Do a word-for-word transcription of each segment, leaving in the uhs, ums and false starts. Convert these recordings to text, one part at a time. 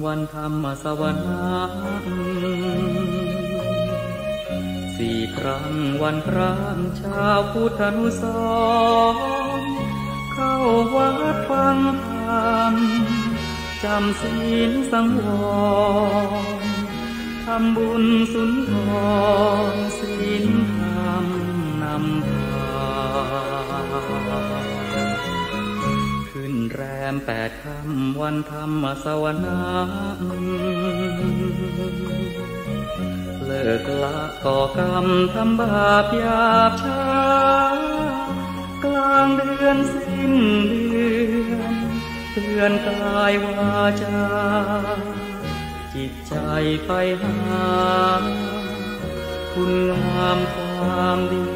วันธรรมสวนาสี่ครั้งวันพระชาวพุทธานุสรณ์เข้าวัดฟังธรรมจำศีลสังวรทำบุญสุนทรศีลธรรมนำพาขึ้นแรมแปดค่ำวันธรรมสวนาเลิกละก่อกรรมทำบาปหยาบช้ากลางเดือนสิ้นเดือนเตือนกายวาจาจิตใจไฟหาคุณงามความดี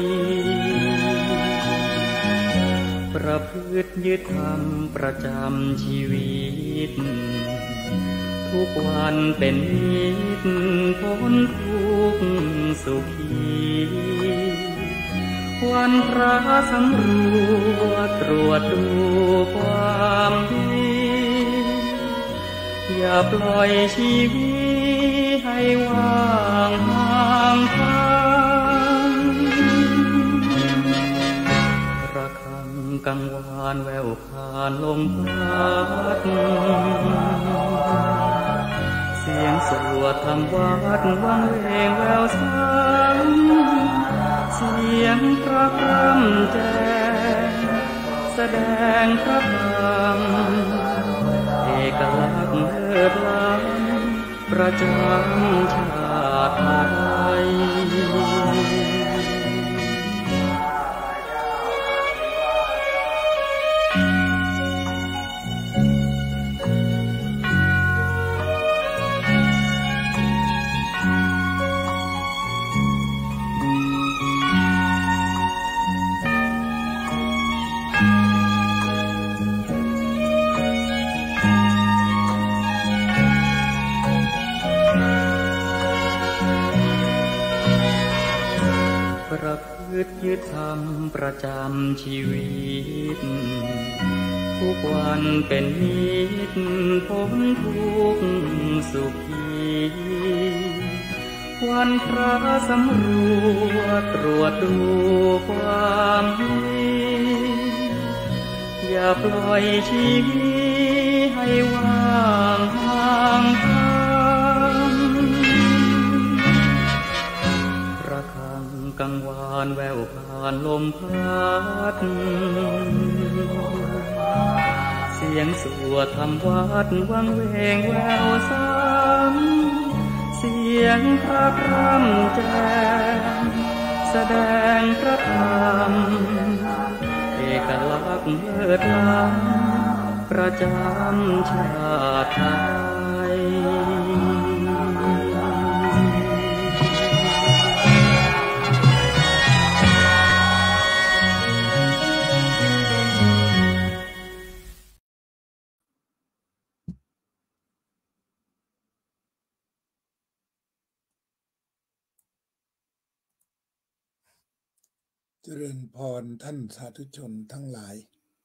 ประพฤติยึดธรรมประจำชีวิตทุกวันเป็นนิจพ้นทุกข์สุขีวันพระสำรวจตรวจดูความดีอย่าปล่อยชีวิตให้ว่างห่างทางระฆังกังวานแววผ่านลมพัดเสียงสวดทำวัดวังเวงแววซ้ำเสียงพระพร่ำแจ้งแสดงพระธรรมเอกลักษณ์เลิศล้ำประจำชาติไทยประพฤติยึดธรรมประจำชีวิตทุกวันเป็นนิจพ้นทุกข์สุขีวันพระสำรวจตรวจดูความดีอย่าปล่อยชีวิตให้ว่างห่างทางระฆังกังวานแววผ่านลมพัดเสียงสวดทำวัดวังเวงแววซ้ำเสียงพระพร่ำแจ้งแสดงพระธรรมเอกลักษณ์เลิศล้ำประจำชาติไทยเจริญพรท่านสาธุชนทั้งหลาย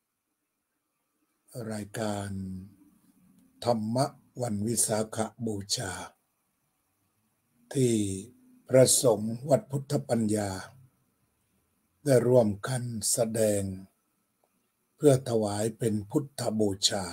รายการธรรมะวันวิสาขบูชาที่พระสงฆ์วัดพุทธปัญญาได้ร่วมกันแสดงเพื่อถวายเป็นพุทธบูชา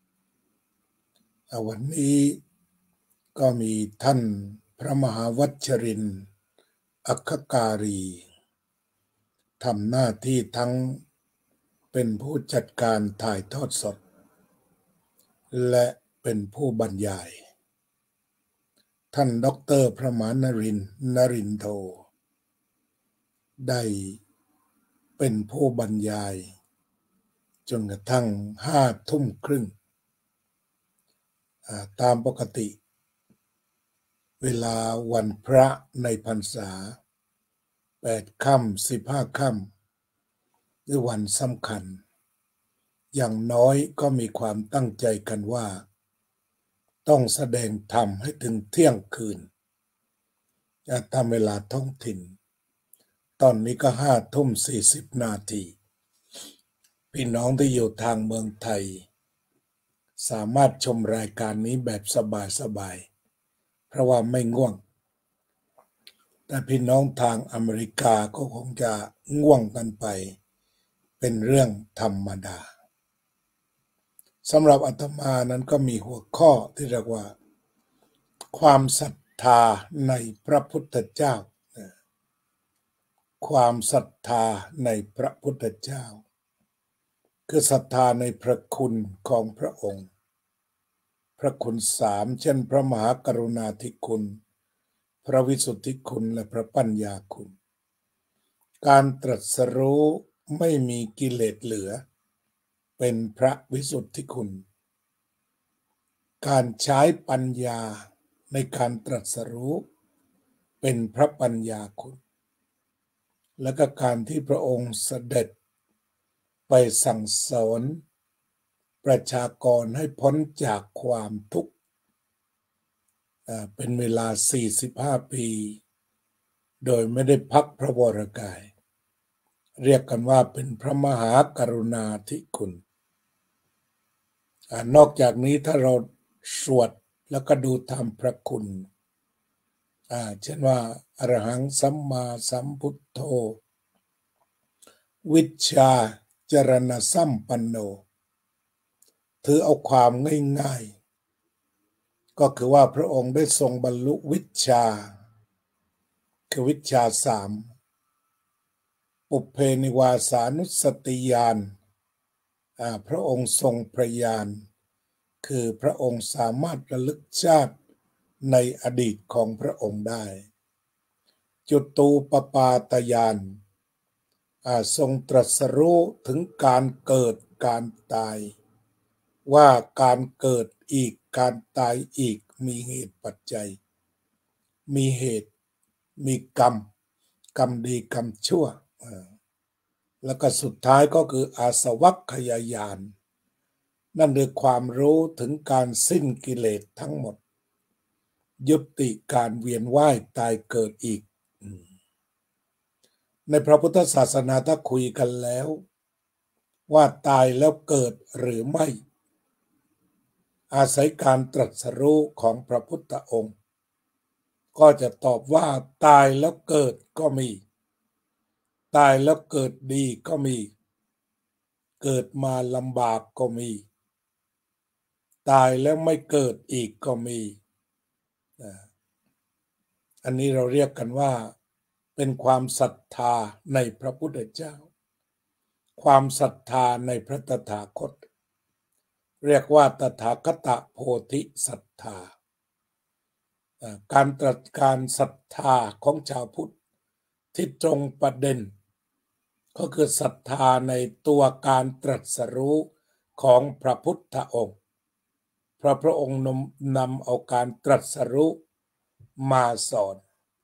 วันนี้ก็มีท่านพระมหาวัชรินทร์อัคคการีทำหน้าที่ทั้งเป็นผู้จัดการถ่ายทอดสดและเป็นผู้บรรยายท่านด็อกเตอร์พระมหานรินทร์นรินทร์โทได้เป็นผู้บรรยายจนกระทั่งห้าทุ่มครึ่งตามปกติเวลาวันพระในพรรษาแปดค่ำสิบห้าค่ำหรือวันสำคัญอย่างน้อยก็มีความตั้งใจกันว่าต้องแสดงธรรมให้ถึงเที่ยงคืนจะทำเวลาท้องถิ่นตอนนี้ก็ห้าทุ่มสี่สิบนาทีพี่น้องที่อยู่ทางเมืองไทยสามารถชมรายการนี้แบบสบายๆเพราะว่าไม่ง่วงแต่พี่น้องทางอเมริกาก็คงจะง่วงกันไปเป็นเรื่องธรรมดาสำหรับอาตมานั้นก็มีหัวข้อที่เรียกว่าความศรัทธาในพระพุทธเจ้าความศรัทธาในพระพุทธเจ้าคือศรัทธาในพระคุณของพระองค์พระคุณสามเช่นพระมหากรุณาธิคุณพระวิสุทธิคุณและพระปัญญาคุณการตรัสรู้ไม่มีกิเลสเหลือเป็นพระวิสุทธิคุณการใช้ปัญญาในการตรัสรู้เป็นพระปัญญาคุณและก็การที่พระองค์เสด็จไปสั่งสอนประชากรให้พ้นจากความทุกข์เป็นเวลาสี่สิบห้าปีโดยไม่ได้พักพระวรกายเรียกกันว่าเป็นพระมหากรุณาธิคุณนอกจากนี้ถ้าเราสวดแล้วก็ดูธรรมพระคุณเช่นว่าอรหังสัมมาสัมพุทโธวิชชาจรณะสัมปันโนถือเอาความง่ายๆก็คือว่าพระองค์ได้ทรงบรรลุวิชชาคือวิชชาสามปุเพนิวาสานุสติญาณพระองค์ทรงพระญาณคือพระองค์สามารถระลึกชาติในอดีตของพระองค์ได้จุตูปปาตญาณทรงตรัสรู้ถึงการเกิดการตายว่าการเกิดอีกการตายอีกมีเหตุปัจจัยมีเหตุมีกรรมกรรมดีกรรมชั่วแล้วก็สุดท้ายก็คืออาสวัคคยญาณนั่นคือความรู้ถึงการสิ้นกิเลสทั้งหมดยุติการเวียนว่ายตายเกิดอีกในพระพุทธศาสนาถ้าคุยกันแล้วว่าตายแล้วเกิดหรือไม่อาศัยการตรัสรู้ของพระพุทธองค์ก็จะตอบว่าตายแล้วเกิดก็มีตายแล้วเกิดดีก็มีเกิดมาลำบากก็มีตายแล้วไม่เกิดอีกก็มีอันนี้เราเรียกกันว่าเป็นความศรัทธาในพระพุทธเจ้าความศรัทธาในพระตถาคตเรียกว่าตถาคตโพธิศรัทธาการตรัสการศรัทธาของชาวพุทธที่ตรงประเด็นก็คือศรัทธาในตัวการตรัสรู้ของพระพุทธองค์เพราะพระองค์นำเอาการตรัสรู้มาสอน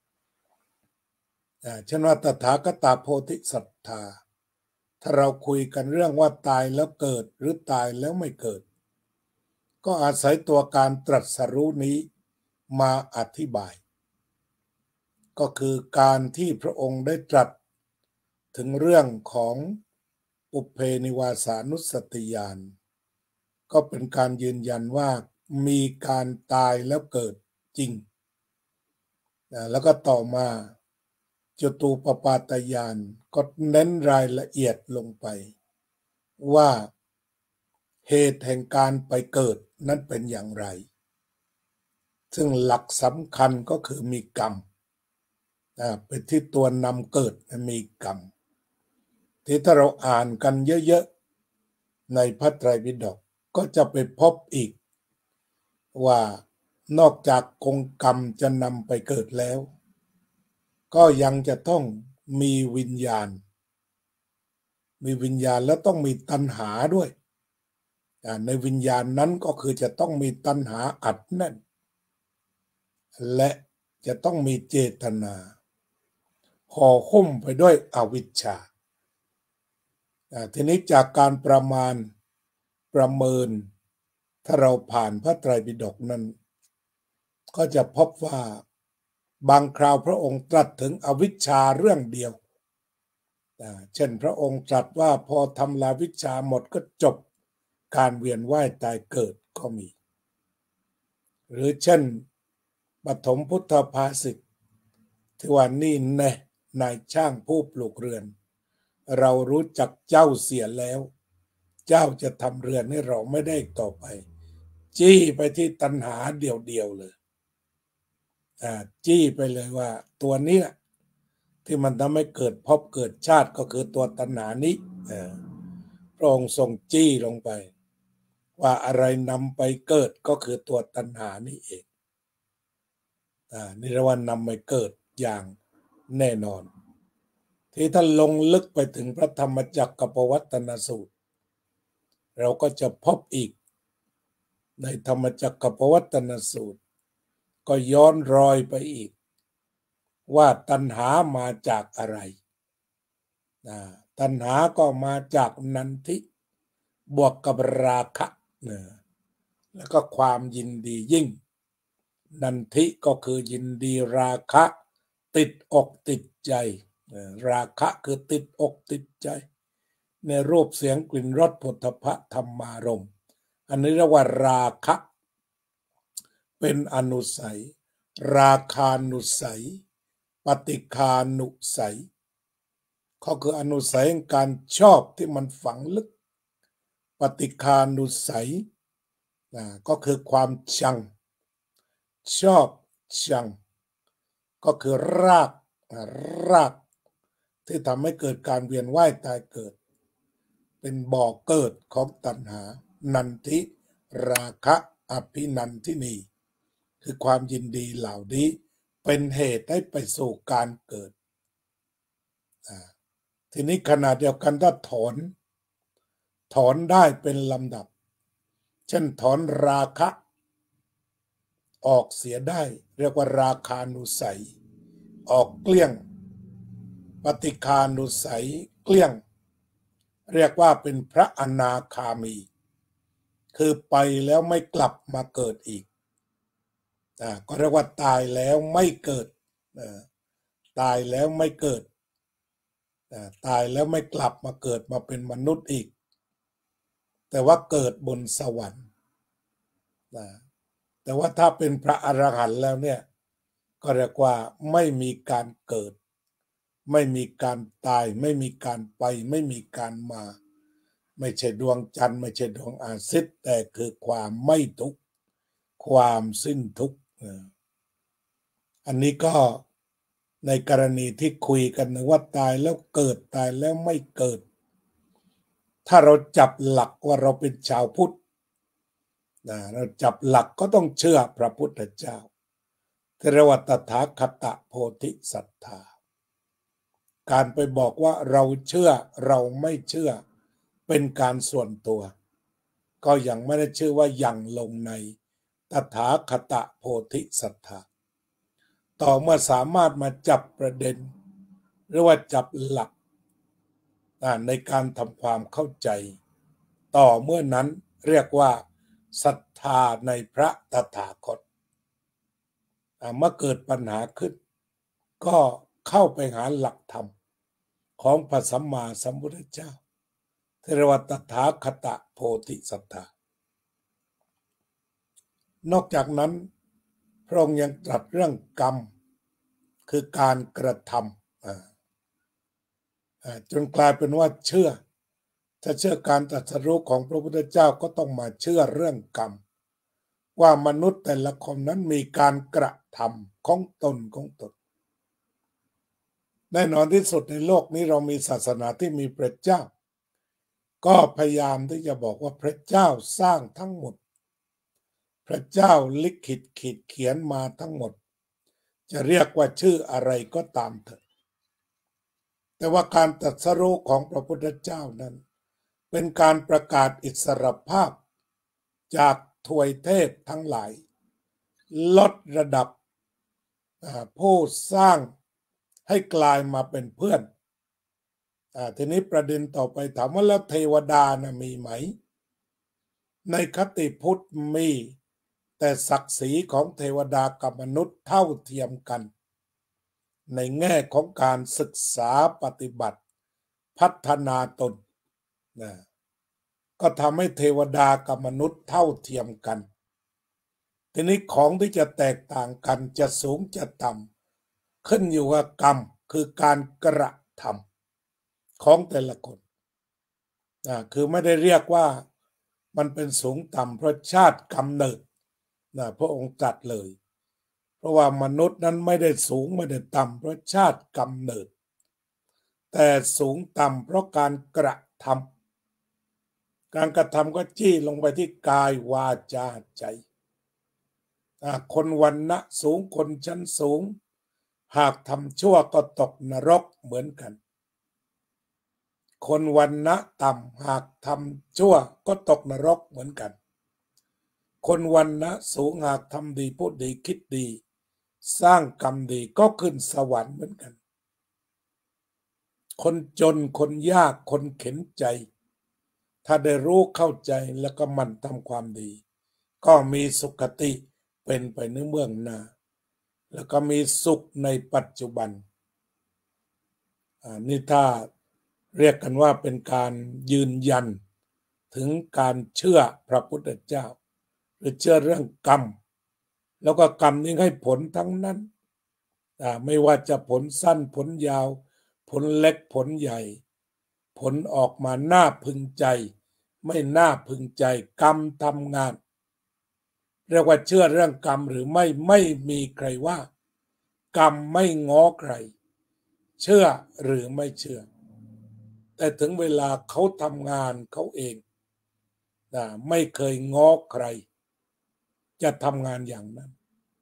เช่นว่าตถาคตโพธิศรัทธาถ้าเราคุยกันเรื่องว่าตายแล้วเกิดหรือตายแล้วไม่เกิดก็อาศัยตัวการตรัสรู้นี้มาอธิบายก็คือการที่พระองค์ได้ตรัสถึงเรื่องของปุเพนิวาสานุสติญาณก็เป็นการยืนยันว่ามีการตายแล้วเกิดจริงแล้วก็ต่อมาจตูปปาตญาณก็เน้นรายละเอียดลงไปว่าเหตุแห่งการไปเกิดนั้นเป็นอย่างไรซึ่งหลักสำคัญก็คือมีกรรมเป็นที่ตัวนำเกิดมีกรรมที่ถ้าเราอ่านกันเยอะๆในพระไตรปิฎกก็จะไปพบอีกว่านอกจากกงกรรมจะนำไปเกิดแล้วก็ยังจะต้องมีวิญญาณมีวิญญาณแล้วต้องมีตัณหาด้วยในวิญญาณนั้นก็คือจะต้องมีตัณหาอัดแน่นและจะต้องมีเจตนาห่อหุ้มไปด้วยอวิชชาทีนี้จากการประมาณประเมินถ้าเราผ่านพระไตรปิฎกนั้นก็จะพบว่าบางคราวพระองค์ตรัสถึงอวิชชาเรื่องเดียวเช่นพระองค์ตรัสว่าพอทำลายวิชชาหมดก็จบการเวียนว่ายตายเกิดก็มีหรือเช่นปฐมพุทธภาษิตที่ว่านี่แน่นายช่างผู้ปลูกเรือนเรารู้จักเจ้าเสียแล้วเจ้าจะทำเรือนให้เราไม่ได้ต่อไปจี้ไปที่ตัณหาเดียวๆเลยอ่าจี้ไปเลยว่าตัวนี้แหละที่มันทำให้เกิดภพเกิดชาติก็คือตัวตัณหานี้พระองค์ทรงจี้ลงไปว่าอะไรนำไปเกิดก็คือตัวตัณหานี่เองอ่านิรวันนำไปเกิดอย่างแน่นอนที่ท่านลงลึกไปถึงพระธรรมจักรกับปวัตตนสูตรเราก็จะพบอีกในธรรมจักรกับปวัตตนสูตรก็ย้อนรอยไปอีกว่าตัณหามาจากอะไรนะตัณหาก็มาจากนันทิบวกกับราคะนะแล้วก็ความยินดียิ่งนันทิก็คือยินดีราคะติดอกติดใจราคะคือติดอกติดใจในรูปเสียงกลิ่นรสโผฏฐัพพะธรรมารมณ์อันนี้เรียกว่าราคะเป็นอนุสัยราคานุสัยปฏิคานุสัยก็คืออนุสัยของการชอบที่มันฝังลึกปฏิคานุสัยนะก็คือความชังชอบชังก็คือรากรากที่ทำให้เกิดการเวียนว่ายตายเกิดเป็นบ่อเกิดของตัณหานันทิราคะอภินันทินีคือความยินดีเหล่านี้เป็นเหตุให้ไปสู่การเกิดทีนี้ขณะเดียวกันถ้าถอนถอนได้เป็นลำดับเช่นถอนราคะออกเสียได้เรียกว่าราคานุสัยออกเกลี้ยงปฏิคานุสัยเกลี้ยงเรียกว่าเป็นพระอนาคามีคือไปแล้วไม่กลับมาเกิดอีกอ่าก็เรียกว่าตายแล้วไม่เกิดอ่าตายแล้วไม่เกิดอ่าตายแล้วไม่กลับมาเกิดมาเป็นมนุษย์อีกแต่ว่าเกิดบนสวรรค์นะแต่ว่าถ้าเป็นพระอรหันต์แล้วเนี่ยก็เรียกว่าไม่มีการเกิดไม่มีการตายไม่มีการไปไม่มีการมาไม่ใช่ดวงจันทร์ไม่ใช่ดวงอาทิตย์แต่คือความไม่ทุกข์ความสิ้นทุกข์อันนี้ก็ในกรณีที่คุยกันนะว่าตายแล้วเกิดตายแล้วไม่เกิดถ้าเราจับหลักว่าเราเป็นชาวพุทธนะเราจับหลักก็ต้องเชื่อพระพุทธเจ้าเทรวัตถาคตโพธิศรัทธาการไปบอกว่าเราเชื่อเราไม่เชื่อเป็นการส่วนตัวก็ยังไม่ได้ชื่อว่ายังลงในตถาคตโพธิศรัทธาต่อเมื่อสามารถมาจับประเด็นหรือว่าจับหลักในการทำความเข้าใจต่อเมื่อนั้นเรียกว่าศรัทธาในพระตถาคตเมื่อเกิดปัญหาขึ้นก็เข้าไปหาหลักธรรมของพระสัมมาสัมพุทธเจ้าเทรวัตถาคตโพธิศรัทธานอกจากนั้นพระองค์ยังตรัสเรื่องกรรมคือการกระทำจนกลายเป็นว่าเชื่อถ้าเชื่อการตรัสรู้ของพระพุทธเจ้าก็ต้องมาเชื่อเรื่องกรรมว่ามนุษย์แต่ละคนนั้นมีการกระทำของตนของตนแน่นอนที่สุดในโลกนี้เรามีศาสนาที่มีพระเจ้าก็พยายามที่จะบอกว่าพระเจ้าสร้างทั้งหมดพระเจ้าลิขิตขีดเขียนมาทั้งหมดจะเรียกว่าชื่ออะไรก็ตามเถอะแต่ว่าการตรัสรู้ของพระพุทธเจ้านั้นเป็นการประกาศอิสรภาพจากทวยเทพทั้งหลายลดระดับผู้สร้างให้กลายมาเป็นเพื่อนทีนี้ประเด็นต่อไปถามว่าแล้วเทวดานะมีไหมในคติพุทธมีแต่ศักดิ์ศรีของเทวดากับมนุษย์เท่าเทียมกันในแง่ของการศึกษาปฏิบัติพัฒนาตนนะก็ทำให้เทวดากับมนุษย์เท่าเทียมกันทีนี้ของที่จะแตกต่างกันจะสูงจะต่ำขึ้นอยู่กับกรรมคือการกระทำของแต่ละคนนะคือไม่ได้เรียกว่ามันเป็นสูงต่ำเพราะชาติกำเนิดนะพระองค์ตรัสเลยเพราะว่ามนุษย์นั้นไม่ได้สูงไม่ได้ต่ำเพราะชาติกำเนิดแต่สูงต่ำเพราะการกระทำการกระทำก็จี้ลงไปที่กายวาจาใจคนวรรณะสูงคนชั้นสูงหากทำชั่วก็ตกนรกเหมือนกันคนวรรณะต่ำหากทำชั่วก็ตกนรกเหมือนกันคนวรรณะสูงหากทำดีพูดดีคิดดีสร้างกรรมดีก็ขึ้นสวรรค์เหมือนกันคนจนคนยากคนเข็นใจถ้าได้รู้เข้าใจแล้วก็มันทำความดีก็มีสุขติเป็นไปในเบื้องหน้าแล้วก็มีสุขในปัจจุบันนี่ถ้าเรียกกันว่าเป็นการยืนยันถึงการเชื่อพระพุทธเจ้าหรือเชื่อเรื่องกรรมแล้วก็กรรมนี้ให้ผลทั้งนั้นไม่ว่าจะผลสั้นผลยาวผลเล็กผลใหญ่ผลออกมาน่าพึงใจไม่น่าพึงใจกรรมทำงานเรียกว่าเชื่อเรื่องกรรมหรือไม่ไม่มีใครว่ากรรมไม่ง้อใครเชื่อหรือไม่เชื่อแต่ถึงเวลาเขาทำงานเขาเองนะไม่เคยง้อใครจะทำงานอย่างนั้น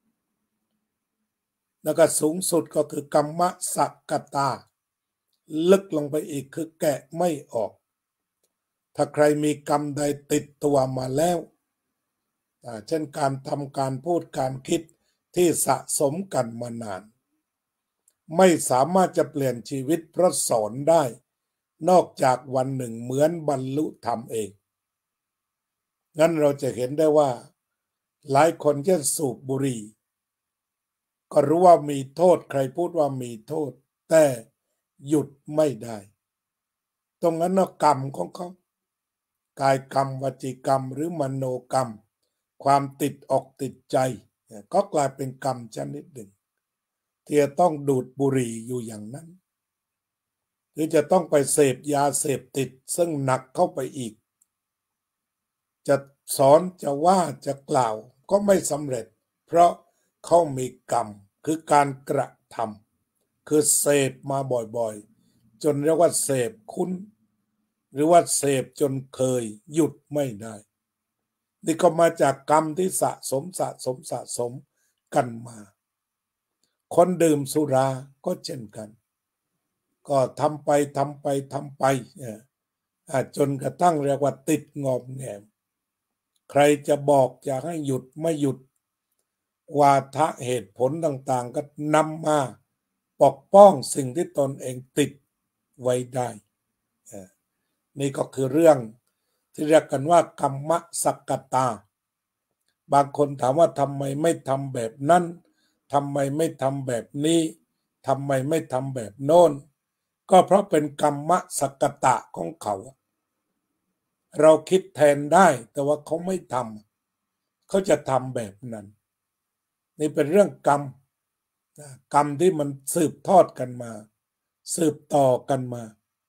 แล้วก็สูงสุดก็คือกรรมสักกตาลึกลงไปอีกคือแกะไม่ออกถ้าใครมีกรรมใดติดตัวมาแล้วเช่นการทำการพูดการคิดที่สะสมกันมานานไม่สามารถจะเปลี่ยนชีวิตเพราะสอนได้นอกจากวันหนึ่งเหมือนบรรลุธรรมเองงั้นเราจะเห็นได้ว่าหลายคนเช่นสูบบุหรี่ก็รู้ว่ามีโทษใครพูดว่ามีโทษแต่หยุดไม่ได้ตรงนั้นกรรมของเขากายกรรมวจีกรรมหรือมโนกรรมความติดอกติดใจก็กลายเป็นกรรมชนิดหนึ่งที่จะต้องดูดบุหรี่อยู่อย่างนั้นหรือจะต้องไปเสพยาเสพติดซึ่งหนักเข้าไปอีกจะสอนจะว่าจะกล่าวก็ไม่สำเร็จเพราะเขามีกรรมคือการกระทำคือเสพมาบ่อยๆจนเรียกว่าเสพคุ้นหรือว่าเสพจนเคยหยุดไม่ได้นี่ก็มาจากกรรมที่สะสมสะสมสะสมกันมาคนดื่มสุราก็เช่นกันก็ทำไปทำไปทำไปจนกระทั่งเรียกว่าติดงอมแงมใครจะบอกจะให้หยุดไม่หยุดวาทะเหตุผลต่างๆก็นำมาปกป้องสิ่งที่ตนเองติดไว้ได้นี่ก็คือเรื่องที่เรียกกันว่ากรรมสักกตาบางคนถามว่าทำไมไม่ทำแบบนั้นทำไมไม่ทำแบบนี้ทำไมไม่ทำแบบโน้นก็เพราะเป็นกรรมสักกตะของเขาเราคิดแทนได้แต่ว่าเขาไม่ทำเขาจะทำแบบนั้นนี่เป็นเรื่องกรรมกรรมที่มันสืบทอดกันมาสืบต่อกันมา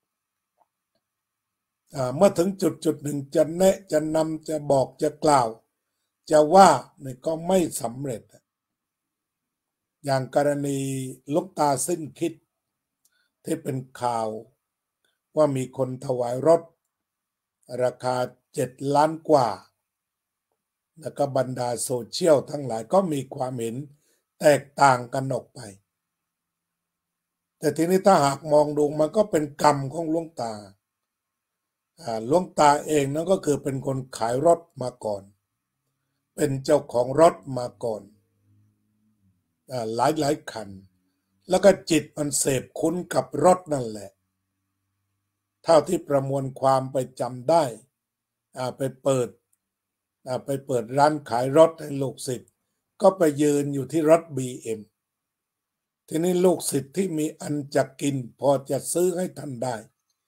เมื่อถึงจุดจุดหนึ่งจะแนะจะนำจะบอกจะกล่าวจะว่านี่ก็ไม่สำเร็จอย่างกรณีหลวงตาสิ้นคิดที่เป็นข่าวว่ามีคนถวายรถราคาเจ็ดล้านกว่าแล้วก็บรรดาโซเชียลทั้งหลายก็มีความเห็นแตกต่างกันออกไปแต่ทีนี้ถ้าหากมองดูมันก็เป็นกรรมของหลวงตาหลวงตาเองนั่นก็คือเป็นคนขายรถมาก่อนเป็นเจ้าของรถมาก่อนหลายหลายคันแล้วก็จิตมันเสพคุ้นกับรถนั่นแหละเท่าที่ประมวลความไปจำได้ไปเปิดไปเปิดร้านขายรถให้ลูกศิษย์ก็ไปยืนอยู่ที่รถ บี เอ็ม ทีนี้ลูกศิษย์ที่มีอันจะกินพอจะซื้อให้ท่านได้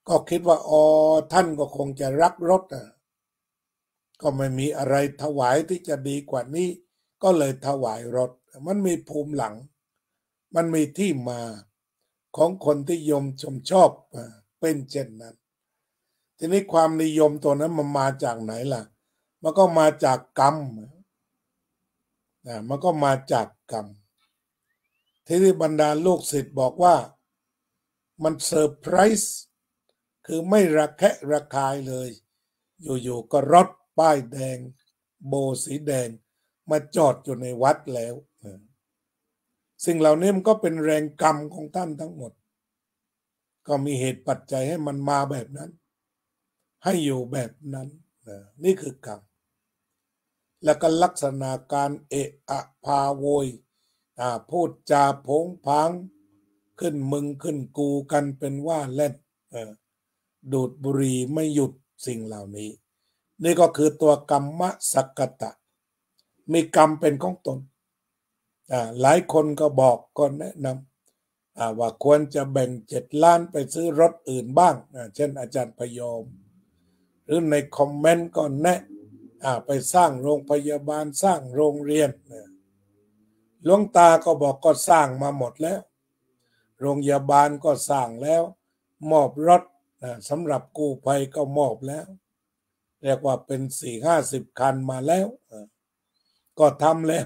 ก็คิดว่าอ๋อท่านก็คงจะรักรถอ่ะก็ไม่มีอะไรถวายที่จะดีกว่านี้ก็เลยถวายรถมันมีภูมิหลังมันมีที่มาของคนที่ยมชมชอบเป็นเช่นนั้นทีนี้ความนิยมตัวนั้นมันมาจากไหนล่ะมันก็มาจากกรรมนะมันก็มาจากกรรมที่ที่บรรดาลูกศิษย์บอกว่ามันเซอร์ไพรส์คือไม่ระแคะระคายเลยอยู่ๆก็รถป้ายแดงโบสีแดงมาจอดอยู่ในวัดแล้วสิ่งเหล่านี้มันก็เป็นแรงกรรมของท่านทั้งหมดก็มีเหตุปัจจัยให้มันมาแบบนั้นให้อยู่แบบนั้นนี่คือกรรมแล้วก็ลักษณะการเอะอะพาโวยพูดจาโผงผางขึ้นมึงขึ้นกูกันเป็นว่าเล่นดูดบุหรี่ไม่หยุดสิ่งเหล่านี้นี่ก็คือตัวกรรมสักกตะมีกรรมเป็นของตนหลายคนก็บอกก็แนะนำว่าควรจะแบ่งเจ็ดล้านไปซื้อรถอื่นบ้างเช่นอาจารย์พยอมหรือในคอมเมนต์ก็แนะไปสร้างโรงพยาบาลสร้างโรงเรียนหลวงตาก็บอกก็สร้างมาหมดแล้วโรงพยาบาลก็สร้างแล้วมอบรถสำหรับกู้ภัยก็มอบแล้วเรียกว่าเป็นสี่ห้าสิบคันมาแล้วก็ทำแล้ว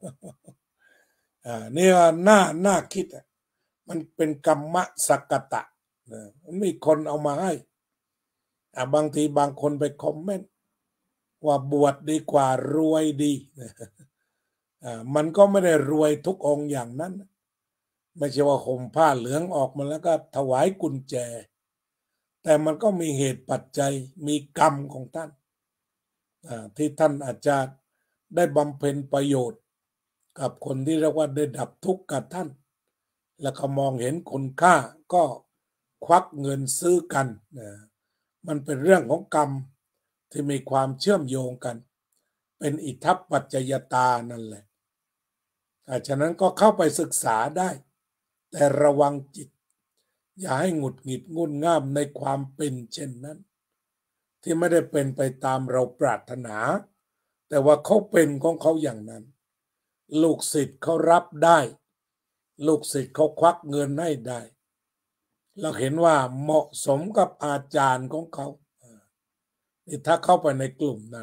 นี่น่าน่าคิดมันเป็นกรรมสักกตะมันมีคนเอามาให้บางทีบางคนไปคอมเมนต์ว่าบวชดีกว่ารวยดีมันก็ไม่ได้รวยทุกองค์อย่างนั้นไม่ใช่ว่าห่มผ้าเหลืองออกมาแล้วก็ถวายกุญแจแต่มันก็มีเหตุปัจจัยมีกรรมของท่านที่ท่านอาจจะได้บำเพ็ญประโยชน์กับคนที่เรียกว่าได้ดับทุกข์กับท่านแล้วก็มองเห็นคุณค่าก็ควักเงินซื้อกันมันเป็นเรื่องของกรรมที่มีความเชื่อมโยงกันเป็นอิทธิปัจจยตานั่นแหละฉะนั้นก็เข้าไปศึกษาได้แต่ระวังจิตอย่าให้หงุดหงิดงุ่นง่ามในความเป็นเช่นนั้นที่ไม่ได้เป็นไปตามเราปรารถนาแต่ว่าเขาเป็นของเขาอย่างนั้นลูกศิษย์เขารับได้ลูกศิษย์เขาควักเงินให้ได้เราเห็นว่าเหมาะสมกับอาจารย์ของเขาถ้าเข้าไปในกลุ่มนั้น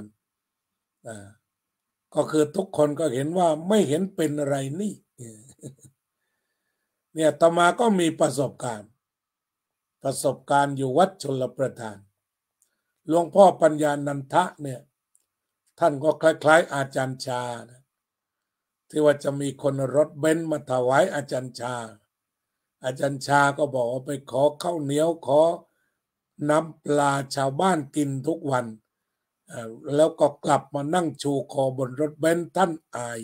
ก็คือทุกคนก็เห็นว่าไม่เห็นเป็นอะไรนี่เนี่ยต่อมาก็มีประสบการณ์ประสบการณ์อยู่วัดชลประทานหลวงพ่อปัญญานันทะเนี่ยท่านก็คล้ายๆอาจารย์ชานะที่ว่าจะมีคนรถเบนซ์มาถวายอาจารย์ชาอาจารย์ชาก็บอกว่าไปขอข้าวเหนียวขอน้ำปลาชาวบ้านกินทุกวันแล้วก็กลับมานั่งชูคอบนรถเบนซ์ท่านอาย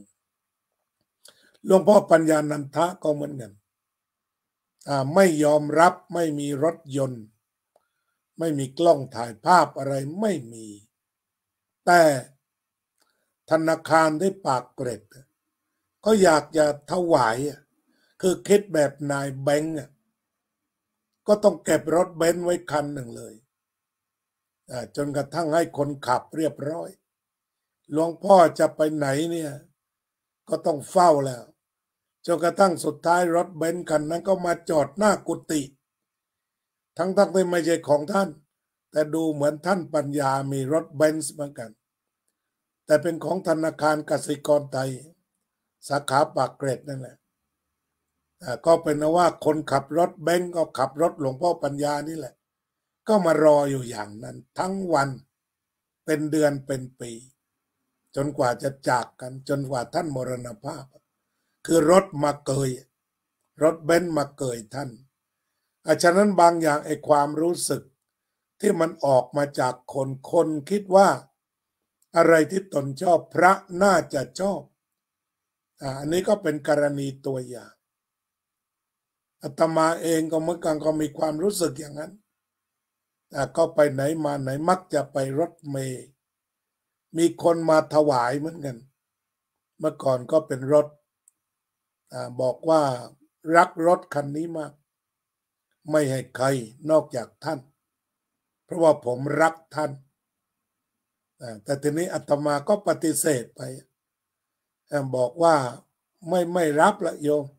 หลวงพ่อปัญญานันทะก็เหมือนกันไม่ยอมรับไม่มีรถยนต์ไม่มีกล้องถ่ายภาพอะไรไม่มีแต่ธนาคารได้ปากเกร็ดก็อยากจะถวายคือคิดแบบนายแบงก์ก็ต้องเก็บรถเบนซ์ไว้คันหนึ่งเลยจนกระทั่งให้คนขับเรียบร้อยหลวงพ่อจะไปไหนเนี่ยก็ต้องเฝ้าแล้วจนกระทั่งสุดท้ายรถเบนซ์คันนั้นก็มาจอดหน้ากุฏิทั้งๆที่ไม่ใช่ของท่านแต่ดูเหมือนท่านปัญญามีรถเบนซ์เหมือนกันแต่เป็นของธนาคารกสิกรไทยสาขาปากเกร็ดนั่นแหละก็เป็นว่าคนขับรถเบนซ์ก็ขับรถหลวงพ่อปัญญานี่แหละก็มารออยู่อย่างนั้นทั้งวันเป็นเดือนเป็นปีจนกว่าจะจากกันจนกว่าท่านมรณภาพคือรถมาเกยรถเบนซ์มาเกยท่านฉะนั้นบางอย่างไอ้ความรู้สึกที่มันออกมาจากคนคนคิดว่าอะไรที่ตนชอบพระน่าจะชอบอันนี้ก็เป็นกรณีตัวอย่างอาตมาเองก็เหมือนกันก็มีความรู้สึกอย่างนั้นก็ไปไหนมาไหนมักจะไปรถเมล์มีคนมาถวายเหมือนกันเมื่อก่อนก็เป็นรถบอกว่ารักรถคันนี้มากไม่ให้ใครนอกจากท่านเพราะว่าผมรักท่านแต่ทีนี้อาตมาก็ปฏิเสธไปบอกว่าไม่ไม่รับละโยม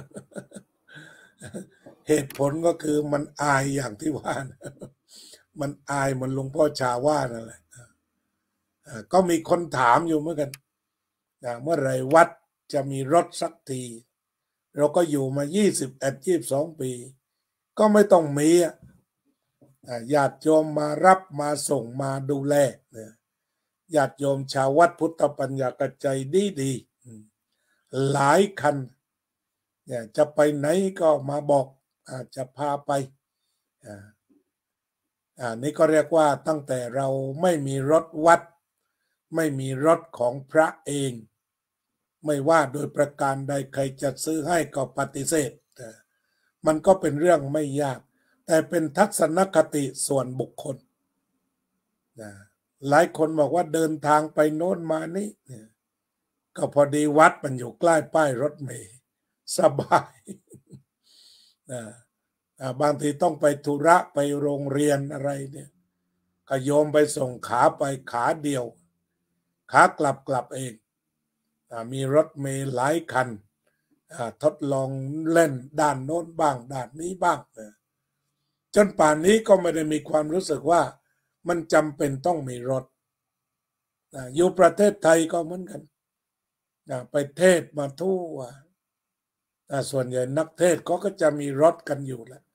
เหตุผลก็คือมันอายอย่างที่ว่ามันอายเหมือนหลวงพ่อชาว่านั่นแหละก็มีคนถามอยู่เหมือนกันเมื่อไรวัดจะมีรถสักทีเราก็อยู่มายี่สิบเอ็ด ยี่สิบสองปีก็ไม่ต้องมีญาติโยมมารับมาส่งมาดูแลญาติโยมชาววัดพุทธปัญญากระจายดีดีหลายคันเนี่ยจะไปไหนก็มาบอกอาจจะพาไปอ่าอ่านี่ก็เรียกว่าตั้งแต่เราไม่มีรถวัดไม่มีรถของพระเองไม่ว่าโดยประการใดใครจะซื้อให้ก็ปฏิเสธมันก็เป็นเรื่องไม่ยากแต่เป็นทัศนคติส่วนบุคคลนะหลายคนบอกว่าเดินทางไปโน้นมานี่ก็พอดีวัดมันอยู่ใกล้ป้ายรถเมล์สบายนะบางทีต้องไปธุระไปโรงเรียนอะไรเนี่ยก็โยมไปส่งขาไปขาเดียวขากลับกลับเองมีรถเมล์หลายคันทดลองเล่นด้านโน้นบ้างด้านนี้บ้างจนป่านนี้ก็ไม่ได้มีความรู้สึกว่ามันจำเป็นต้องมีรถอยู่ประเทศไทยก็เหมือนกันไปเทศมาทั่วส่วนใหญ่นักเทศเขาก็จะมีรถกันอยู่แล้ว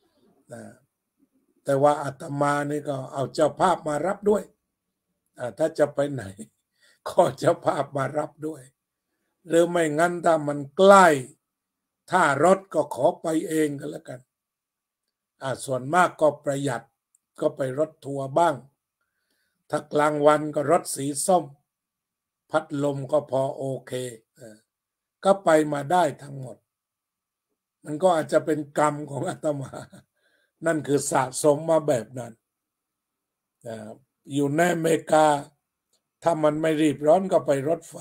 แต่ว่าอาตมานี่ก็เอาเจ้าภาพมารับด้วยถ้าจะไปไหนขอเจ้าภาพมารับด้วยหรือไม่งั้นถ้ามันใกล้ถ้ารถก็ขอไปเองก็แล้วกันส่วนมากก็ประหยัดก็ไปรถทัวร์บ้างถ้ากลางวันก็รถสีส้มพัดลมก็พอโอเคก็ไปมาได้ทั้งหมดมันก็อาจจะเป็นกรรมของอาตมานั่นคือสะสมมาแบบนั้นอยู่ในอเมริกาถ้ามันไม่รีบร้อนก็ไปรถไฟ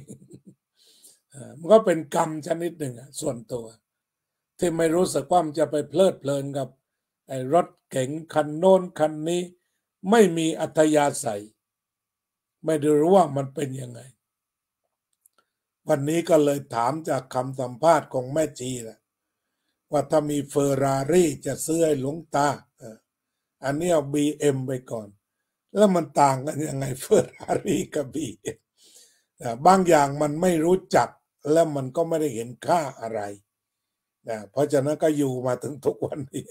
มันก็เป็นกรรมชนิดหนึ่งส่วนตัวที่ไม่รู้สึกว่ามันจะไปเพลิดเพลินกับไอ้รถเก๋งคันโน้นคันนี้ไม่มีอัธยาศัยไม่ได้รู้ว่ามันเป็นยังไงวันนี้ก็เลยถามจากคำสัมภาษณ์ของแม่ชีนะว่าถ้ามีเฟอร์รารี่จะซื้อให้หลวงตาอันนี้เอา บี เอ็ม ไปก่อนแล้วมันต่างกันยังไงเฟอร์รารี่กับ บี เอ็ม บางอย่างมันไม่รู้จักแล้วมันก็ไม่ได้เห็นค่าอะไรนะเพราะฉะนั้นก็อยู่มาถึงทุกวันนี้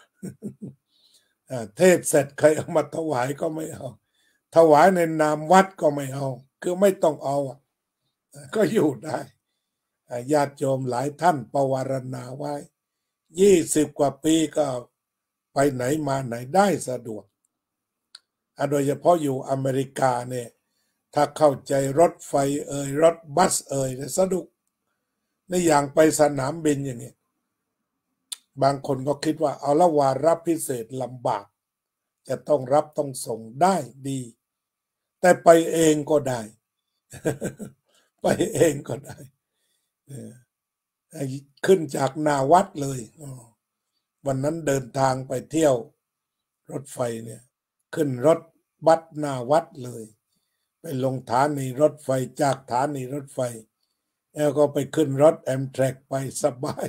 เทศเสร็จใครเอามาถวายก็ไม่เอาถวายในนามวัดก็ไม่เอาคือไม่ต้องเอาก็อยู่ได้ญาติโยมหลายท่านประวารณาไว้ยี่สิบกว่าปีก็ไปไหนมาไหนได้สะดวกโดยเฉพาะอยู่อเมริกาเนี่ยถ้าเข้าใจรถไฟเอ่ยรถบัสเอ่ยสะดวกในอย่างไปสนามบินอย่างนี้บางคนก็คิดว่าเอาละวาระพิเศษลำบากจะต้องรับต้องส่งได้ดีแต่ไปเองก็ได้ ไปเองก็ได้ขึ้นจากนาวัดเลยวันนั้นเดินทางไปเที่ยวรถไฟเนี่ยขึ้นรถบัสนาวัดเลยไปลงสถานีรถไฟจากสถานีรถไฟแล้วก็ไปขึ้นรถแอมแทร็กไปสบาย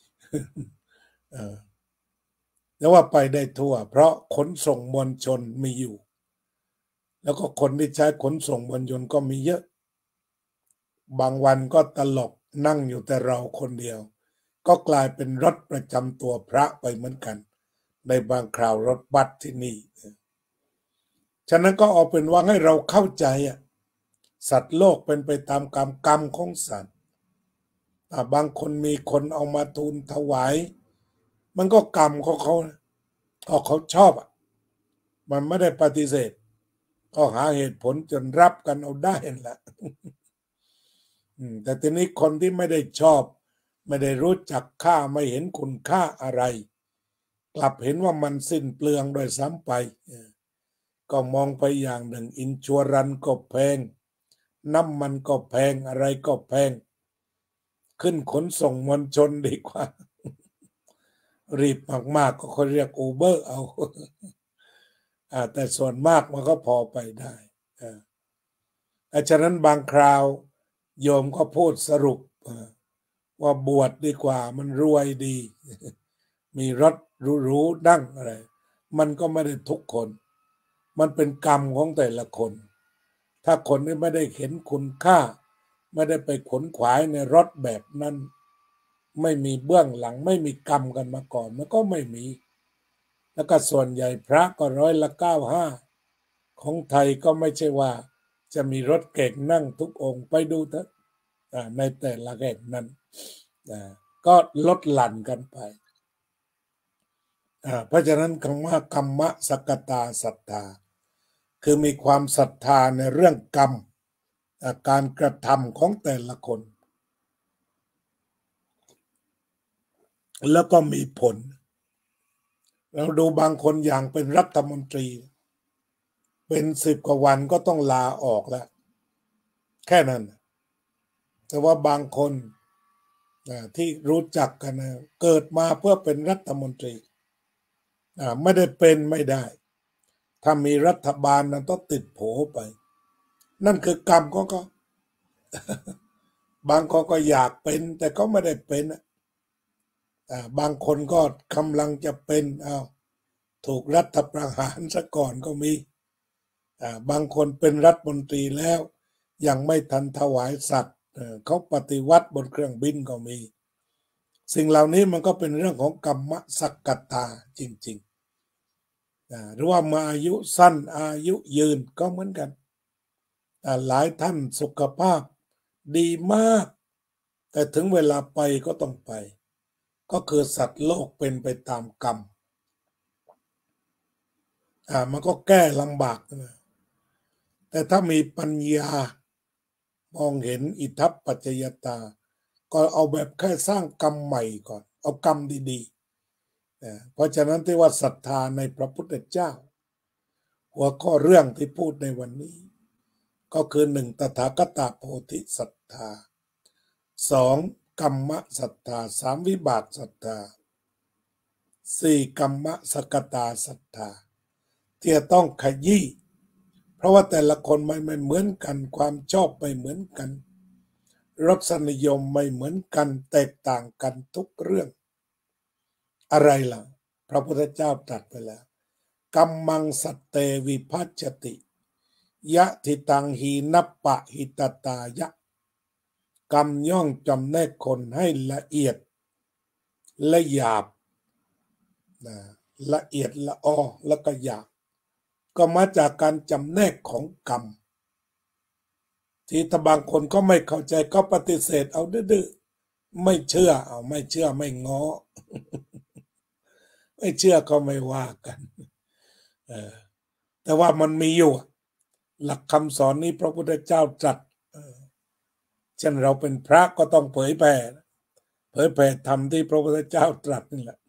แต่ว่าไปได้ทั่วเพราะขนส่งมวลชนมีอยู่แล้วก็คนที่ใช้ขนส่งมวลชนก็มีเยอะบางวันก็ตลกนั่งอยู่แต่เราคนเดียวก็กลายเป็นรถประจำตัวพระไปเหมือนกันในบางคราวรถบัสที่นี่ฉะนั้นก็เอาเป็นว่าให้เราเข้าใจอ่ะสัตว์โลกเป็นไปตามกรรมกรรมของสัตว์บางคนมีคนเอามาทูลถวายมันก็กรรมของเขาก็เขาชอบอ่ะมันไม่ได้ปฏิเสธก็หาเหตุผลจนรับกันเอาได้แหละแต่ทีนี้คนที่ไม่ได้ชอบไม่ได้รู้จักค่าไม่เห็นคุณค่าอะไรกลับเห็นว่ามันสิ้นเปลืองโดยซ้ำไปก็มองไปอย่างหนึ่งอินชัวรันก็แพงน้ำมันก็แพงอะไรก็แพงขึ้นขนส่งมวลชนดีกว่ารีบมากๆก็เขาเรียกอูเบอร์เอาแต่ส่วนมากมันก็พอไปได้อาฉะนั้นบางคราวโยมก็พูดสรุปว่าบวชดีกว่ามันรวยดี มีรถหรูๆดั้งอะไรมันก็ไม่ได้ทุกคนมันเป็นกรรมของแต่ละคนถ้าคนที่ไม่ได้เห็นคุณค่าไม่ได้ไปขนขวายในรถแบบนั้นไม่มีเบื้องหลังไม่มีกรรมกันมาก่อนมันก็ไม่มีแล้วก็ส่วนใหญ่พระก็ร้อยละเก้าห้าของไทยก็ไม่ใช่ว่าจะมีรถเก่งนั่งทุกองค์ไปดูเถอะในแต่ละแห่งนั้นก็ลดหลั่นกันไปเพราะฉะนั้นคำว่ากรรมะสกตาศรัทธาคือมีความศรัทธาในเรื่องกรรมการกระทำของแต่ละคนแล้วก็มีผลเราดูบางคนอย่างเป็นรัฐมนตรีเป็นสิบกว่าวันก็ต้องลาออกแล้วแค่นั้นแต่ว่าบางคนที่รู้จักกันเกิดมาเพื่อเป็นรัฐมนตรีไม่ได้เป็นไม่ได้ถ้ามีรัฐบาลนั้นต้องติดโผไปนั่นคือกรรมก็ก็บางคนก็อยากเป็นแต่ก็ไม่ได้เป็นบางคนก็กำลังจะเป็นเอาถูกรัฐประหารซะก่อนก็มีบางคนเป็นรัฐมนตรีแล้วยังไม่ทันถวายสัตย์เขาปฏิวัติบนเครื่องบินก็มีสิ่งเหล่านี้มันก็เป็นเรื่องของกรรมสักกตาจริงๆหรือว่ามาอายุสั้นอายุยืนก็เหมือนกันหลายท่านสุขภาพดีมากแต่ถึงเวลาไปก็ต้องไปก็คือสัตว์โลกเป็นไปตามกรรมอ่ามันก็แก้ลำบากนะแต่ถ้ามีปัญญามองเห็นอิทัปปัจจยตาก็เอาแบบแค่สร้างกรรมใหม่ก่อนเอากรรมดีๆเพราะฉะนั้นที่ว่าศรัทธาในพระพุทธเจ้าหัวข้อเรื่องที่พูดในวันนี้ก็คือหนึ่งตถาคตโพธิศรัทธาสองกรรมศรัทธาสามวิบากศรัทธาสี่กรรมสกตาศรัทธาที่จะต้องขยี้เพราะว่าแต่ละคนไม่ไม่เหมือนกันความชอบไม่เหมือนกันรสนิยมไม่เหมือนกันแตกต่างกันทุกเรื่องอะไรล่ะพระพุทธเจ้าตรัสไปแล้วกัมมังสัตเตวิภัชชติยะทิตังหีนัปปะหิตตายะกรรมย่องจำแนกคนให้ละเอียดและหยาบนะละเอียดละออแล้วก็หยาบก็มาจากการจำแนกของกรรมที่ถ้าบางคนก็ไม่เข้าใจก็ปฏิเสธเอาดื้อๆไม่เชื่อเอาไม่เชื่อไม่ง้อ ไม่เชื่อก็ไม่ว่ากันเออแต่ว่ามันมีอยู่หลักคำสอนนี้พระพุทธเจ้าตรัสเช่นเราเป็นพระก็ต้องเผยแผ่เผยแผ่ธรรมที่พระพุทธเจ้าตรัสนี่แหละ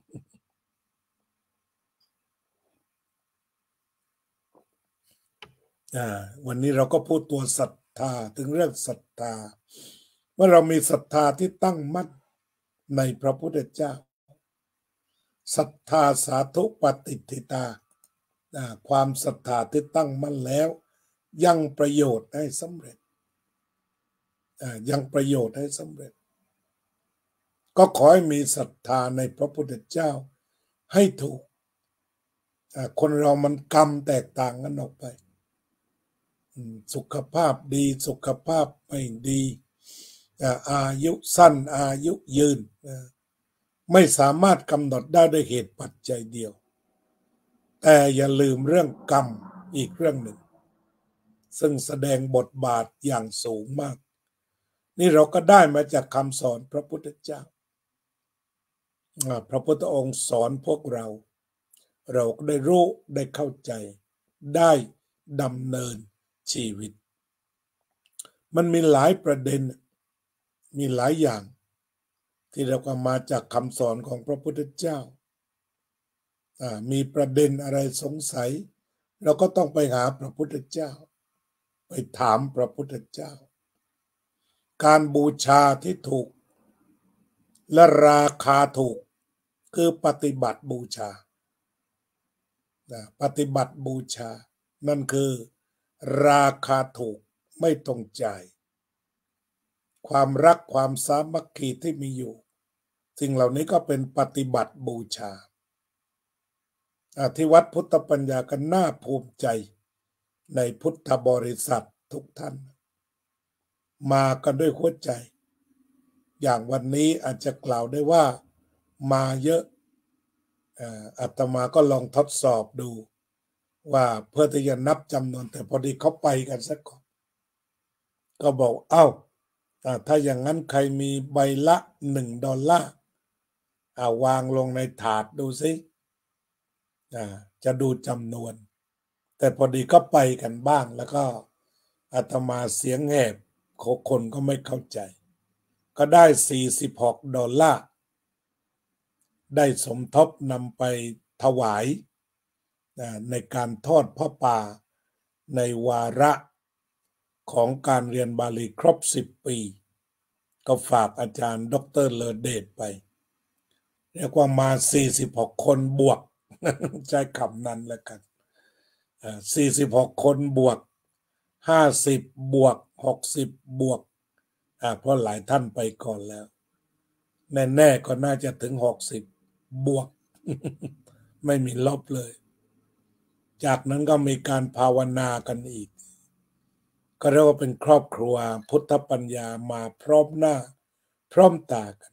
วันนี้เราก็พูดตัวศรัทธาถึงเรื่องศรัทธาเมื่อเรามีศรัทธาที่ตั้งมั่นในพระพุทธเจ้าศรัทธาสาธุปฏิทิตาความศรัทธาที่ตั้งมั่นแล้วยังประโยชน์ให้สำเร็จยังประโยชน์ให้สำเร็จก็ขอให้มีศรัทธาในพระพุทธเจ้าให้ถูกคนเรามันกรรมแตกต่างกันออกไปสุขภาพดีสุขภาพไม่ดีอายุสั้นอายุยืนไม่สามารถกำหนดได้ด้วยเหตุปัจจัยเดียวแต่อย่าลืมเรื่องกรรมอีกเรื่องหนึ่งซึ่งแสดงบทบาทอย่างสูงมากนี่เราก็ได้มาจากคำสอนพระพุทธเจ้าพระพุทธองค์สอนพวกเราเราก็ได้รู้ได้เข้าใจได้ดำเนินชีวิตมันมีหลายประเด็นมีหลายอย่างที่เราก็มาจากคำสอนของพระพุทธเจ้ามีประเด็นอะไรสงสัยเราก็ต้องไปหาพระพุทธเจ้าไปถามพระพุทธเจ้าการบูชาที่ถูกและราคาถูกคือปฏิบัติบูชานะปฏิบัติบูชานั่นคือราคาถูกไม่ต้องจ่ายความรักความสามัคคีที่มีอยู่สิ่งเหล่านี้ก็เป็นปฏิบัติบูชาที่วัดพุทธปัญญากันน่าภูมิใจในพุทธบริษัททุกท่านมากันด้วยหัวใจอย่างวันนี้อาจจะกล่าวได้ว่ามาเยอะอาตมาก็ลองทดสอบดูว่าเพื่อที่จะนับจำนวนแต่พอดีเขาไปกันสักก่อนก็บอกเอ้าถ้าอย่างนั้นใครมีใบละหนึ่งดอลลาร์เอาวางลงในถาดดูสิจะดูจำนวนแต่พอดีก็ไปกันบ้างแล้วก็อาตมาเสียงแหบคนก็ไม่เข้าใจก็ได้สี่สิบหกดอลลาร์ได้สมทบนำไปถวายในการทอดพระป่าในวาระของการเรียนบาลีครบสิบปีก็ฝากอาจารย์ดร.เลอเดชไปเรียกว่ามาสี่สิบหกคนบวกใช้คำนั้นแล้วกันสี่สิบหกคนบวกห้าสิบบวกหกสิบบวกเพราะหลายท่านไปก่อนแล้วแน่ๆก็น่าจะถึงหกสิบบวก ไม่มีลบเลยจากนั้นก็มีการภาวนากันอีกก็เรียกว่าเป็นครอบครัวพุทธปัญญามาพร้อมหน้าพร้อมตากัน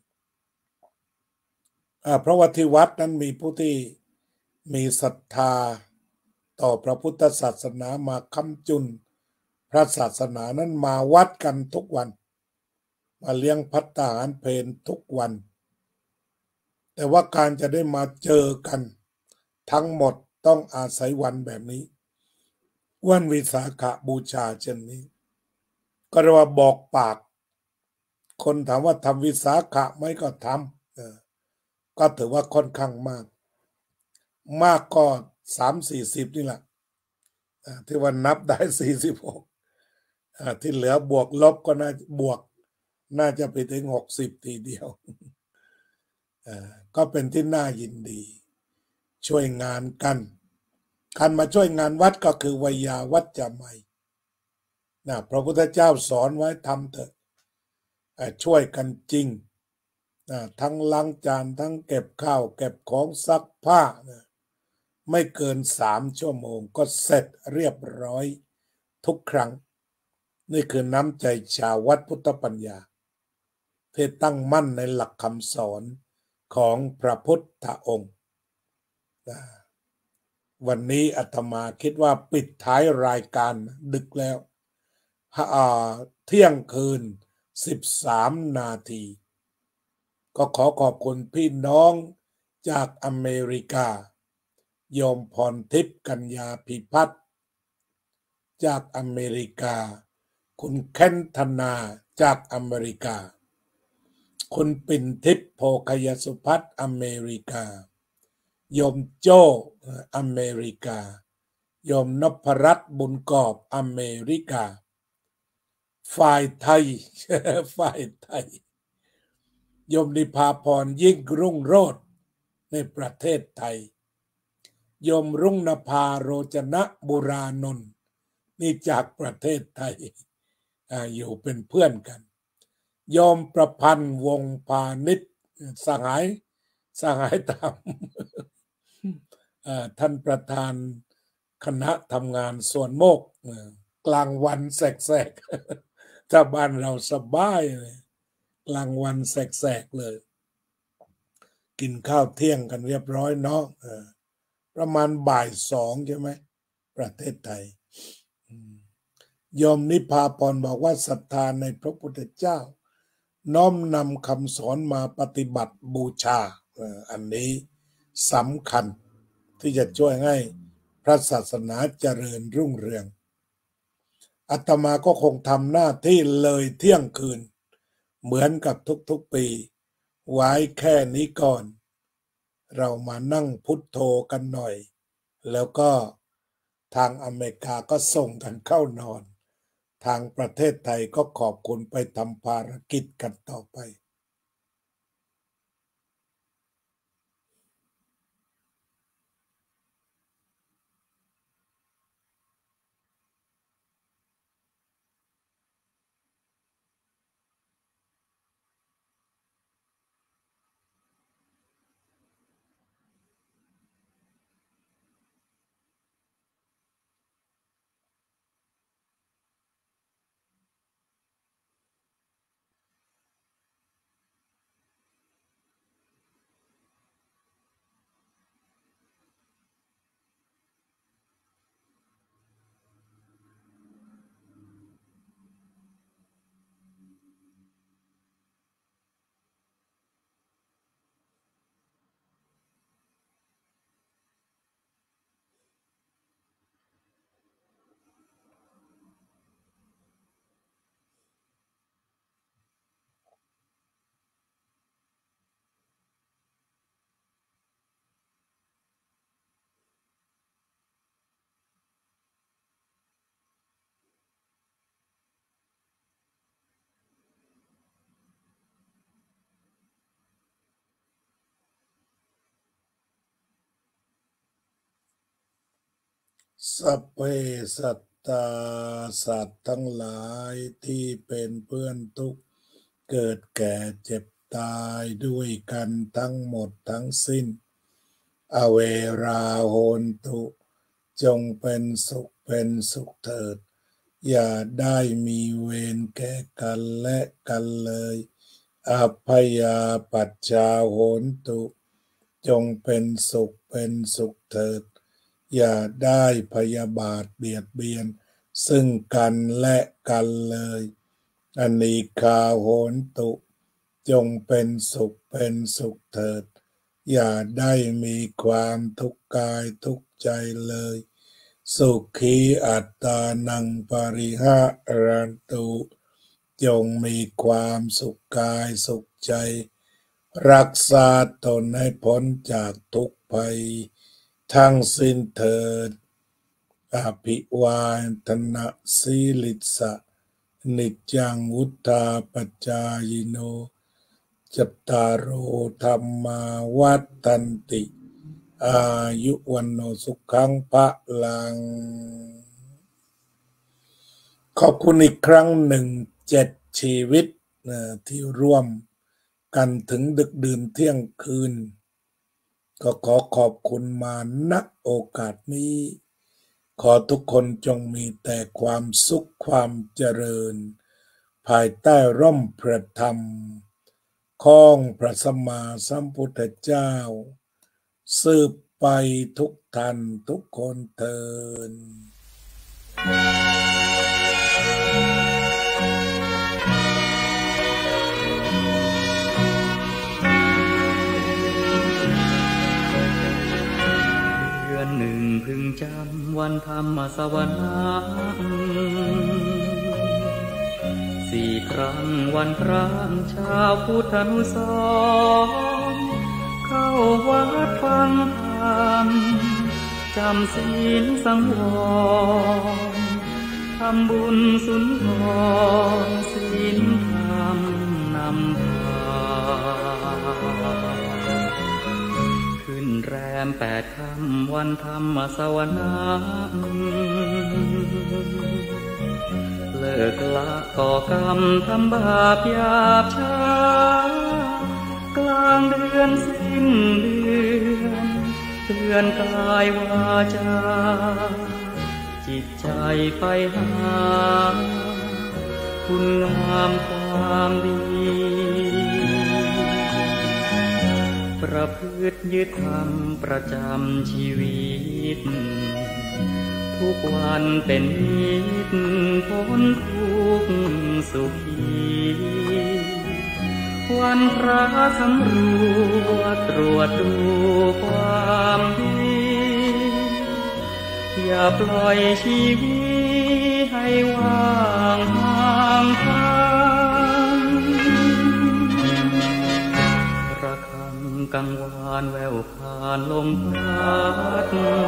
เพราะว่าที่วัดนั้นมีผู้ที่มีศรัทธาต่อพระพุทธศาสนามาค้ำจุนพระศาสนานั้นมาวัดกันทุกวันมาเลี้ยงภัตตาหารเพลทุกวันแต่ว่าการจะได้มาเจอกันทั้งหมดต้องอาศัยวันแบบนี้วันวิสาขบูชาเช่นนี้ก็เรียกว่าบอกปากคนถามว่าทำวิสาขะไหมก็ทำก็ถือว่าค่อนข้างมากมากก็สามสี่สิบนี่แหละที่วันนับได้สี่สิบหกที่เหลือบวกลบก็น่าบวกน่าจะไปถึงหกสิบทีเดียวก็เป็นที่น่ายินดีช่วยงานกันการมาช่วยงานวัดก็คือวิยาวัจจะไมนะพระพุทธเจ้าสอนไว้ทำเถอะช่วยกันจริงนะทั้งล้างจานทั้งเก็บข้าวเก็บของซักผ้านะไม่เกินสามชั่วโมงก็เสร็จเรียบร้อยทุกครั้งนี่คือน้ำใจชาววัดพุทธปัญญาที่ตั้งมั่นในหลักคำสอนของพระพุทธองค์นะวันนี้อาตมาคิดว่าปิดท้ายรายการดึกแล้วเที่ยงคืนสิบสามนาทีก็ขอขอบคุณพี่น้องจากอเมริกาโยมพรทิพย์กัญญาพิพัฒน์จากอเมริกาคุณเคนธนาจากอเมริกาคุณปิ่นทิพย์โภคยสุพัฒน์อเมริกาโยมโจ้อเมริกาโยมนพรัตน์บุญกอบอเมริกาฝ่ายไทย ฝ่ายไทยโยมนิพาพรยิ่งรุ่งโรจน์ในประเทศไทยโยมรุ่งนภาโรจนะบุรานนท์นี่จากประเทศไทยอยู่เป็นเพื่อนกันโยมประพันธ์วงพาณิชย์สหายสหายธรรม ท่านประธานคณะทำงานส่วนโมกกลางวันแสกๆถ้าบ้านเราสบายเลยกลางวันแสกๆเลยกินข้าวเที่ยงกันเรียบร้อยเนาะประมาณบ่ายสองใช่ไหมประเทศไทยโยมนิพาพรบอกว่าศรัทธาในพระพุทธเจ้าน้อมนำคำสอนมาปฏิบัติบูชาอันนี้สำคัญที่จะช่วยให้พระศาสนาเจริญรุ่งเรืองอาตมาก็คงทำหน้าที่เลยเที่ยงคืนเหมือนกับทุกๆปีไว้แค่นี้ก่อนเรามานั่งพุทโธกันหน่อยแล้วก็ทางอเมริกาก็ส่งกันเข้านอนทางประเทศไทยก็ขอบคุณไปทำภารกิจกันต่อไปสัพเพสัตตาสัตว์ทั้งหลายที่เป็นเพื่อนทุกข์เกิดแก่เจ็บตายด้วยกันทั้งหมดทั้งสิ้นอเวราโหนตุจงเป็นสุขเป็นสุขเถิดอย่าได้มีเวรแก่กันและกันเลยอัพยาปัชชาโหนตุจงเป็นสุขเป็นสุขเถิดอย่าได้พยาบาทเบียดเบียนซึ่งกันและกันเลยอนีฆาโหนตุจงเป็นสุขเป็นสุขเถิดอย่าได้มีความทุกข์กายทุกข์ใจเลยสุขีอัตตานังปริหารันตุจงมีความสุขกายสุขใจรักษาตนให้พ้นจากทุกภัยทั้งสิ้นเถิดอภิวาทนาสีลิสะนิจจังวุธาปจายโนจัตตารโอธรรมาวัฏันติอายุวันโนสุขังพลังขอบคุณอีกครั้งหนึ่งเจ็ดชีวิตที่ร่วมกันถึงดึกดื่นเที่ยงคืนก็ขอขอบคุณมาณโอกาสนี้ขอทุกคนจงมีแต่ความสุขความเจริญภายใต้ร่มพระธรรมของพระสัมมาสัมพุทธเจ้าสืบไปทุกท่านทุกคนเถิดเดือนหนึ่งพึงจำวันธรรมสวนาสี่ครั้งวันพระชาวพุทธานุสรณ์เข้าวัดฟังธรรมจำศีลสังวรทำบุญสุนทรศีลธรรมนำพาขึ้นแรมแปดค่ำวันธรรมสวนาเลิกละก่อกรรมทำบาปหยาบช้ากลางเดือนสิ้นเดือนเตือนกายวาจาจิตใจไปหาคุณงามความดีประพฤติยึดธรรมประจำชีวิตทุกวันเป็นนิจพ้นทุกข์สุขีวันพระสำรวจตรวจดูความดีอย่าปล่อยชีวิตให้ว่างห่างทางระฆังกังวานแววผ่านลมพัด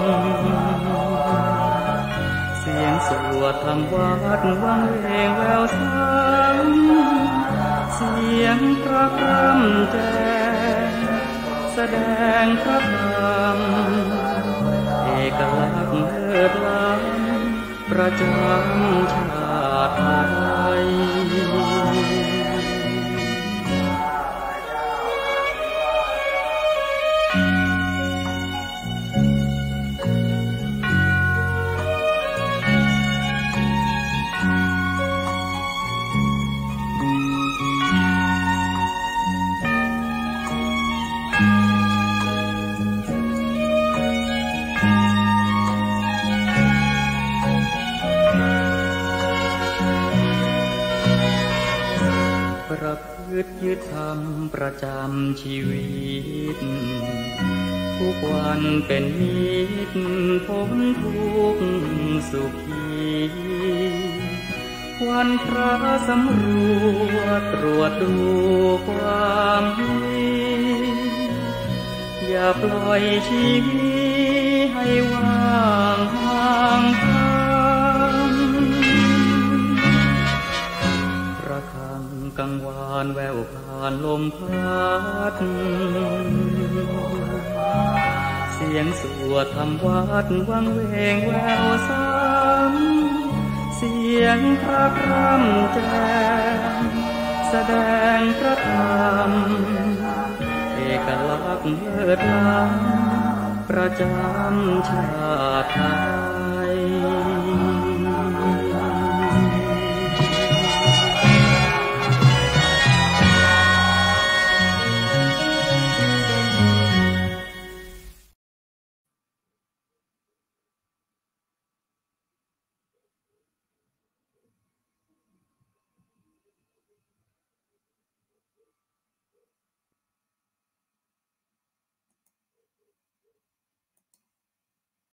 เสียงสวดธรรมวัดวังเวงแววซ้ำเสียงพระพร่ำแจ้งแสดงพระธรรมเอกลักษณ์เลิศล้ำประจำชาติไทยประพฤติยึดธรรมประจำชีวิตทุกวันเป็นนิจพ้นทุกข์สุขีวันพระสำรวจตรวจดูความดีอย่าปล่อยชีวิตให้ว่างห่างทางระฆังกังวานแววผ่านลมพัดเสียงสวดทำวัดวังเวงแววซ้ำเสียงพระพร่ำแจ้งแสดงพระธรรมเอกลักษณ์เลิศล้ำประจำชาติไทย